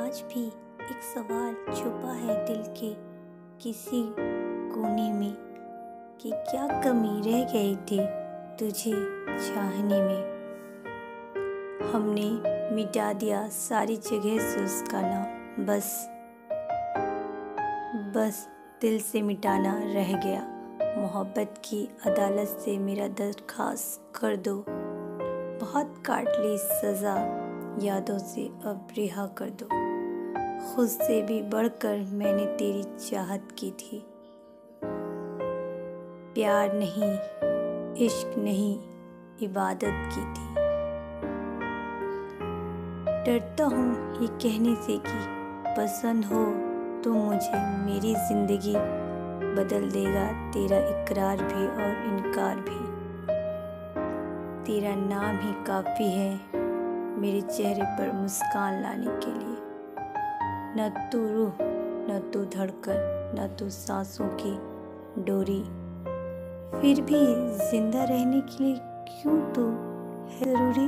आज भी एक सवाल छुपा है दिल के किसी कोने में कि क्या कमी रह गई थी तुझे चाहने में। हमने मिटा दिया सारी जगह से उसका नाम, बस दिल से मिटाना रह गया। मोहब्बत की अदालत से मेरा दरखास्त कर दो, बहुत काट ली सज़ा, यादों से अब रिहा कर दो। खुद से भी बढ़कर मैंने तेरी चाहत की थी। प्यार नहीं, इश्क नहीं, इबादत की थी। डरता हूँ ये कहने से कि पसंद हो तो मुझे मेरी ज़िंदगी बदल देगा तेरा इकरार भी और इनकार भी। तेरा नाम ही काफ़ी है मेरे चेहरे पर मुस्कान लाने के लिए। न तू रूह, न तू धड़कन, न तू सांसों की डोरी, फिर भी जिंदा रहने के लिए क्यों तू है ज़रूरी।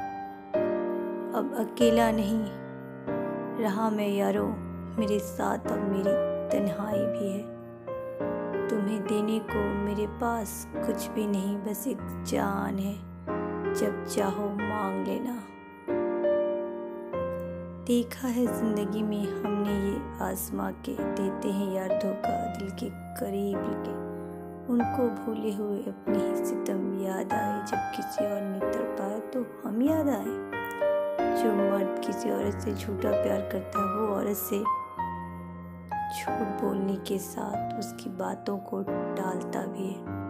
अब अकेला नहीं रहा मैं यारो, मेरे साथ अब मेरी तन्हाई भी है। तुम्हें देने को मेरे पास कुछ भी नहीं, बस एक जान है, जब चाहो मांग लेना। देखा है जिंदगी में हमने ये आजमा के, देते हैं यार धोखा दिल के करीब के। उनको भूले हुए अपने ही सितम याद आए, जब किसी और ने तड़पाया तो हम याद आए। जो मर्द किसी औरत से झूठा प्यार करता है, वो औरत से झूठ बोलने के साथ उसकी बातों को टालता भी है।